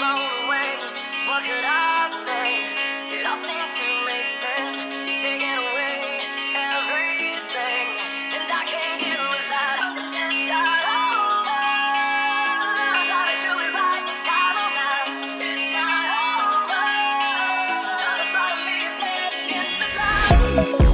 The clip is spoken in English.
blown away. What could I say? It all seemed to make sense. You're taking away everything, and I can't get with that. It's not over. I try to do it right this time around. It's not over. The thought of me is dead in the ground.